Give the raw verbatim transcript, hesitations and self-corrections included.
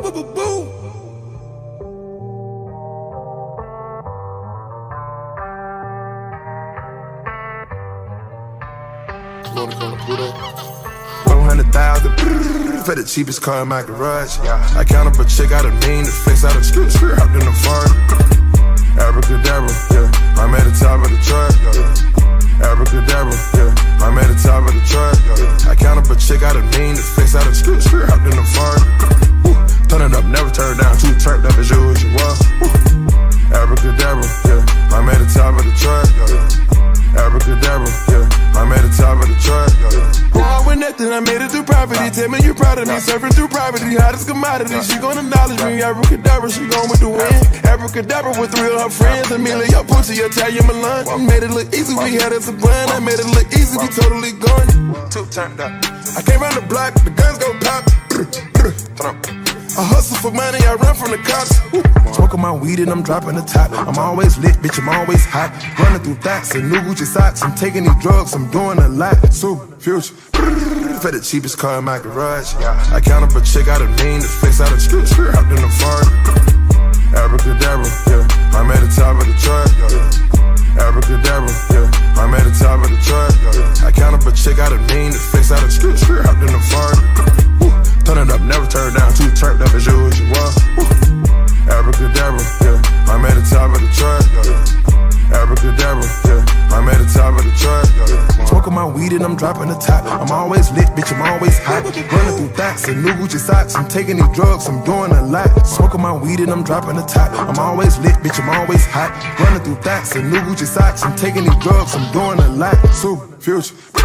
Boo-boo-boo-boo. One hundred thousand for the cheapest car in my garage. I count up a chick out of mean, the face out of skirt, skirt out in the far. Abracadabra, yeah, I'm at the top of the chart. Abracadabra, yeah, I'm at the top of the chart. I count up a chick out of mean, the face out of skirt, skirt out in the far. Turn it up, never turn it down, too turned up as usual. Abracadabra, yeah, I'm at the top of the chart. Abracadabra, yeah, I'm at the top of the chart. Born with nothing, I made it through poverty. Tell me you proud of me, surfing through poverty. Hottest commodity, she gon' acknowledge me. Abracadabra, she gone with the wind. Abracadabra with three of her friends. Amelia, Pussy, Italian Milan. Made it look easy, we had us a plan. I made it look easy, we totally gone. Two turned up. I came round the block, the guns go pop. I hustle for money, I run from the cops. Smoking my weed and I'm dropping the top. I'm always lit, bitch, I'm always hot. Running through thoughts and new Gucci socks. I'm taking these drugs, I'm doing a lot. Super future. For the cheapest car in my garage. I count up a chick out of mean, the face out of skirt, skirt out in the far. Abracadabra, yeah, I'm at the top of the chart. Abracadabra, yeah, I'm at the top of the chart. I count up a chick out of mean, the face out of skirt, skirt out in the far. Turn it up, never turn it down, too turned up as usual. Abracadabra, yeah, I'm at the top of the chart. Abracadabra, yeah, I'm at the top of the chart. Smoking my weed and I'm dropping the top. I'm always lit, bitch, I'm always hot. Running through thoughts and new Gucci socks. I'm taking these drugs, I'm doing a lot. Smoking my weed and I'm dropping the top. I'm always lit, bitch, I'm always hot. Running through thoughts and new Gucci socks. I'm taking these drugs, I'm doing a lot. Super future.